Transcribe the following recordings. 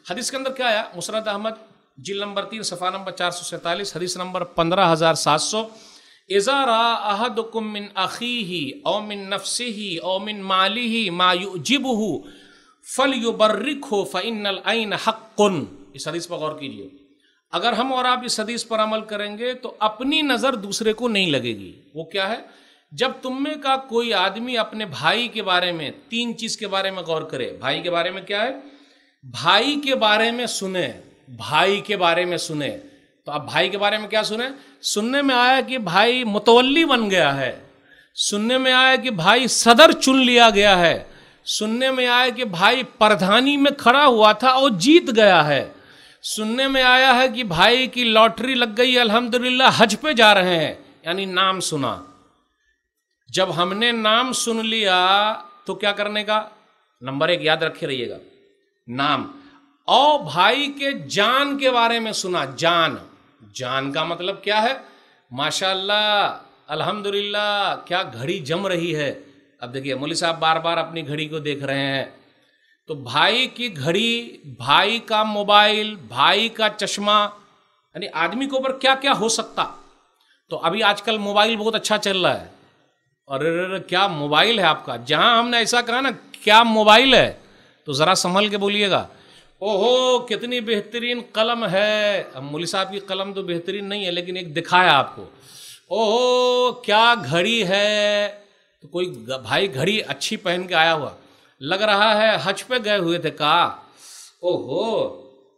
حدیث کے اندر کیا آیا؟ مسند احمد جلد نمبر 3 صفحہ نمبر 447 حدیث نمبر 15700، اذا رأى احدكم من اخيه او من نفسه او من ماله ما يعجبه فليبركه فإن العين حق۔ اس حدیث پر غور کیجیے، اگر ہم اور آپ اس حدیث پر عمل کریں گے تو اپنی نظر دوسرے کو نہیں لگے گی۔ وہ کیا ہے؟ جب تم میں کا کوئی آدمی اپنے بھائی کے بارے میں 3 چیز کے بارے میں غور کرے۔ بھائی کے بارے میں کیا ہے؟ بھائی کے بارے میں سنے، بھائی کے بارے میں سنے۔ تو اب بھائی کے بارے میں کیا سنے؟ سننے میں آیا کہ بھائی متولی بن گیا ہے، سننے میں آیا کہ بھائی صدر چن لیا گیا ہے، سننے میں آیا کہ بھائی پردھانی میں کھڑا ہوا تھا اور جیت گیا ہے، سننے میں آیا ہے کہ بھائی کی لاٹری لگ گئی، الحمدللہ حج پہ جا رہے ہیں، یعنی نام سنا۔ جب ہم نے نام سن لیا تو کیا کرنے کا؟ نمبر 1 یاد رکھے رہیے گا، نام۔ اور بھائی کے جان کے بارے میں سنا، جان۔ جان کا مطلب کیا ہے؟ ماشاءاللہ الحمدللہ کیا گھڑی جم رہی ہے۔ اب دیکھیے مولوی صاحب بار بار اپنی گھڑی کو دیکھ رہے ہیں، تو بھائی کی گھڑی، بھائی کا موبائل، بھائی کا چشمہ، یعنی آدمی کے اوپر کیا کیا ہو سکتا۔ تو ابھی آج کل موبائل بہت اچھا چل رہا ہے، اور کیا موبائل ہے آپ کا؟ جہاں ہم نے ایسا کہا نا کیا موبائل ہے تو ذرا سنبھل کے بولیے گا۔ اوہو کتنی بہترین قلم ہے۔ اب مولوی صاحب کی قلم تو بہترین نہیں ہے لیکن ایک دکھایا آپ کو۔ اوہو کیا گھڑی ہے، تو کوئی بھائی گھڑی اچھی پہن کے آیا ہوا، لگ رہا ہے حج پہ گئے ہوئے تھے، کہا اوہو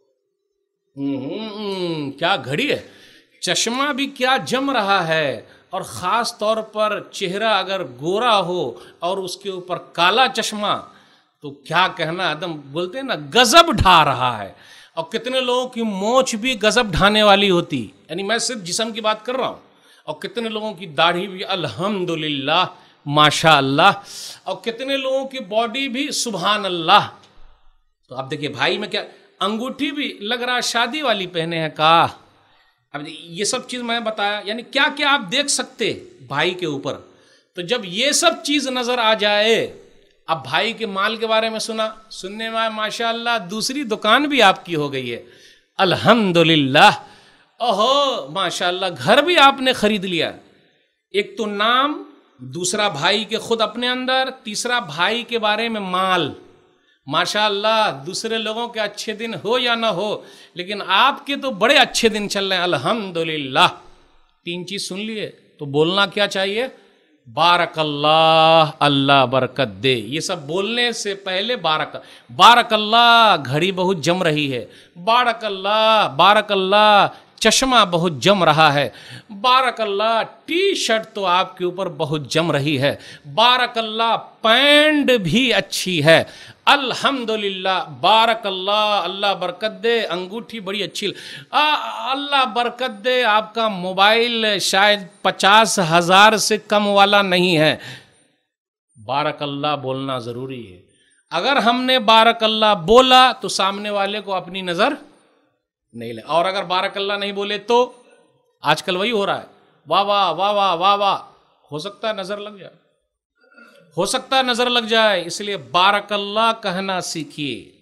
کیا گھڑی ہے۔ چشمہ بھی کیا جم رہا ہے، اور خاص طور پر چہرہ اگر گورا ہو اور اس کے اوپر کالا چشمہ تو کیا کہنا، ایک دم بولتے ہیں نا غضب ڈھا رہا ہے۔ اور کتنے لوگوں کی مونچھ بھی غضب ڈھانے والی ہوتی، یعنی میں صرف جسم کی بات کر رہا ہوں، اور کتنے لوگوں کی داڑھی بھی الحمدللہ ماشاء اللہ، اور کتنے لوگوں کی باڈی بھی سبحان اللہ۔ تو آپ دیکھیے بھائی میں کیا، انگوٹھی بھی لگ رہا شادی والی پہنے ہیں کا۔ اب یہ سب چیز میں بتایا، یعنی کیا کیا آپ دیکھ سکتے بھائی کے اوپر۔ تو جب یہ سب چیز نظر آ جائے، اب بھائی کے مال کے بارے میں سنا، سننے میں ماشاءاللہ دوسری دکان بھی آپ کی ہو گئی ہے، الحمدللہ، اوہو ماشاءاللہ گھر بھی آپ نے خرید لیا۔ ایک تو نام، دوسرا بھائی کے خود اپنے اندر، تیسرا بھائی کے بارے میں مال۔ ماشاءاللہ دوسرے لوگوں کے اچھے دن ہو یا نہ ہو لیکن آپ کے تو بڑے اچھے دن چل رہے ہیں، الحمدللہ۔ 3 چیز سن لیے تو بولنا کیا چاہیے؟ بارک اللہ، اللہ برکت دے۔ یہ سب بولنے سے پہلے بارک اللہ گھڑی بہت جم رہی ہے، بارک اللہ چشمہ بہت جم رہا ہے، بارک اللہ ٹی شرٹ تو آپ کے اوپر بہت جم رہی ہے، بارک اللہ پینٹ بھی اچھی ہے، الحمدللہ بارک اللہ، اللہ برکت دے انگوٹھی بڑی اچھی، اللہ برکت دے آپ کا موبائل شاید 50,000 سے کم والا نہیں ہے۔ بارک اللہ بولنا ضروری ہے۔ اگر ہم نے بارک اللہ بولا تو سامنے والے کو اپنی نظر نہیں لے، اور اگر بارک اللہ نہیں بولے تو آج کل وہی ہو رہا ہے، واہ واہ واہ واہ واہ واہ، ہو سکتا ہے نظر لگ جائے، ہو سکتا ہے نظر لگ جائے، اس لیے بارک اللہ کہنا سیکھیے۔